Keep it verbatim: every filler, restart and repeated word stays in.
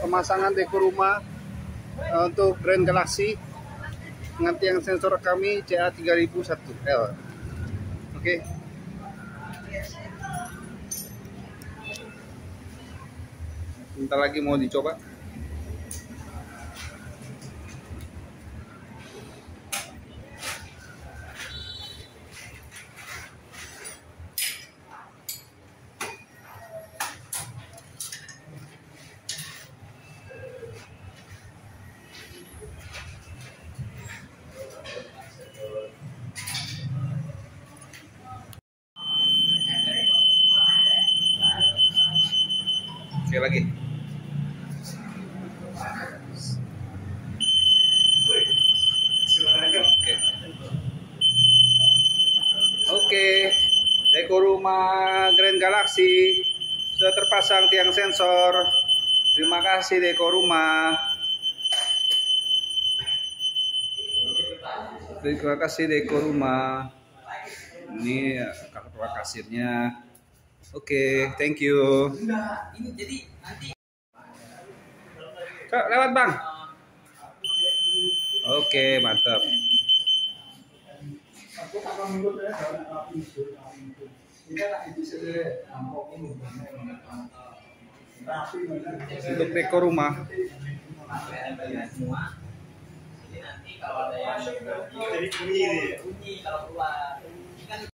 pemasangan dekor rumah uh, untuk Grand Galaxy dengan tiang sensor kami C A tiga ribu satu L. Oke. Okay. Bentar lagi mau dicoba. Sekali lagi. Oke. Oke. Dekor rumah Grand Galaxy sudah terpasang tiang sensor. Terima kasih dekor rumah. Terima kasih dekor rumah. Ini kakak kasirnya. Oke, okay, thank you. Ini jadi nanti. Kak, lewat bang. Oke, okay, mantap. Untuk dekor rumah. Jadi nanti kalau ada yang bunyi kalau keluar.